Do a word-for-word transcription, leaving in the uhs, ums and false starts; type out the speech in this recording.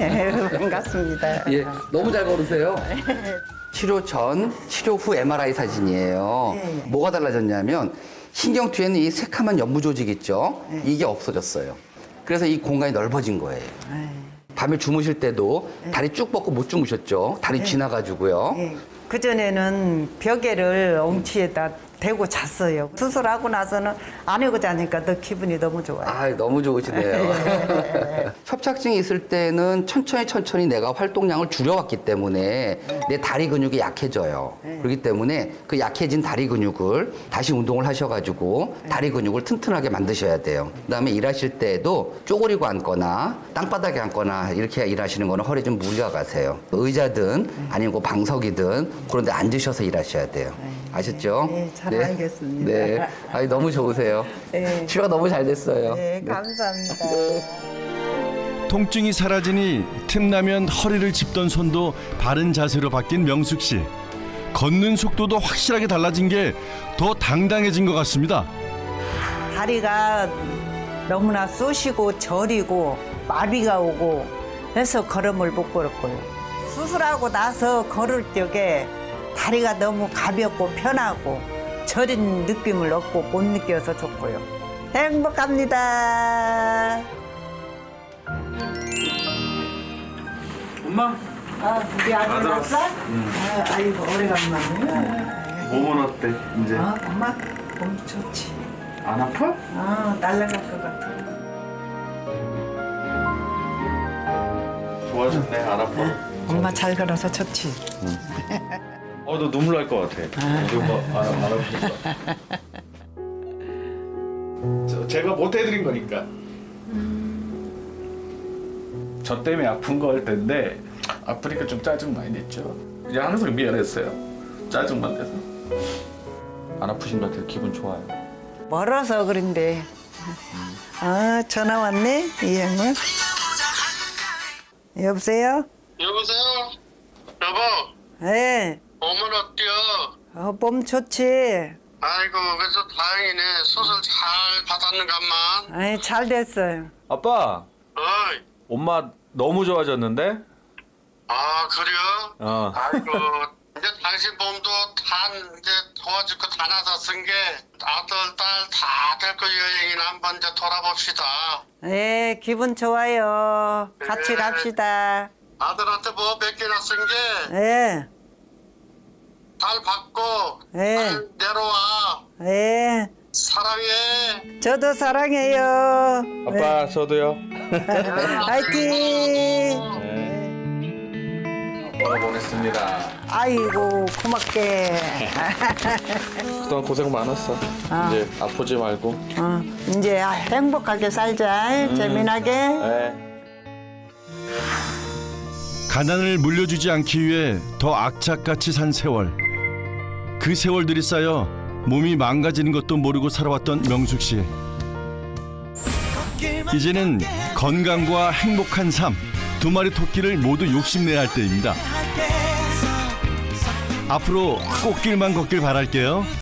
네, 반갑습니다. 예, 너무 잘 걸으세요. 치료 전, 치료 후 엠알아이 사진이에요. 네. 뭐가 달라졌냐면 신경 뒤에는 이 새카만 연부 조직 있죠? 네. 이게 없어졌어요. 그래서 이 공간이 넓어진 거예요. 네. 밤에 주무실 때도 다리 쭉 뻗고 못 주무셨죠? 다리 네. 지나가지고요. 네. 그전에는 벽에를 엉치에다 대고 잤어요. 수술하고 나서는 안 하고 자니까 더 기분이 너무 좋아요. 아, 너무 좋으시네요. 협착증이 있을 때는 천천히 천천히 내가 활동량을 줄여왔기 때문에 내 다리 근육이 약해져요. 그렇기 때문에 그 약해진 다리 근육을 다시 운동을 하셔가지고 다리 근육을 튼튼하게 만드셔야 돼요. 그다음에 일하실 때도 쪼그리고 앉거나 땅바닥에 앉거나 이렇게 일하시는 거는 허리 좀 물려가세요. 의자든 아니면 방석이든 그런 데 앉으셔서 일하셔야 돼요. 아셨죠? 네, 잘 알겠습니다. 네. 아니, 너무 좋으세요. 네. 치료가 너무 잘 됐어요. 네, 감사합니다. 통증이 사라지니 틈나면 허리를 짚던 손도 바른 자세로 바뀐 명숙 씨. 걷는 속도도 확실하게 달라진 게 더 당당해진 것 같습니다. 다리가 너무나 쑤시고 저리고 마비가 오고 해서 걸음을 못 걸었고요. 수술하고 나서 걸을 적에 다리가 너무 가볍고 편하고 저린 느낌을 얻고 못 느껴서 좋고요. 행복합니다. 엄마? 아, 우리 아들 아들 왔어? 응. 아, 아이고, 오래간만에. 몸은 어때 이제? 어, 엄마 몸 좋지. 안 아파? 어, 날아갈 것 같아. 좋아졌네. 안 아파? 엄마 잘 걸어서 좋지. 어, 너 눈물 날 것 같아. 지금 뭐 안, 안 아프니까. 저, 제가 못 해드린 거니까. 저 때문에 아픈 걸 텐데 아프니까 좀 짜증 많이 냈죠. 그냥 항상 미안했어요. 짜증만 내서. 안 아프신 것 같아요. 기분 좋아요. 멀어서 그런데. 아, 전화 왔네, 이 형은. 여보세요? 여보세요? 여보, 네. 몸은 어때요? 어, 몸 좋지. 아이고, 그래서 다행이네. 수술 잘 받았는가만. 아이, 잘 됐어요. 아빠, 어이, 엄마 너무 좋아졌는데? 아, 그래요? 어. 아이고, 이제 당신 몸도 다 이제 도와주고 다 나서 쓴 게 아들, 딸 다 데리고 여행이나 한번 이제 돌아봅시다. 네, 기분 좋아요. 같이 네. 갑시다. 아들한테 뭐 몇 개나 쓴 게 네, 잘 받고 네. 잘 내려와. 네. 사랑해. 저도 사랑해요. 아빠, 저도요. 화이팅! 아빠가 보냈습니다. 아이고, 고맙게. 그동안 고생 많았어. 아. 이제 아프지 말고. 어, 이제 행복하게 살자. 재미나게. 네. 가난을 물려주지 않기 위해 더 악착같이 산 세월. 그 세월들이 쌓여 몸이 망가지는 것도 모르고 살아왔던 명숙 씨. 이제는 건강과 행복한 삶, 두 마리 토끼를 모두 욕심내야 할 때입니다. 앞으로 꽃길만 걷길 바랄게요.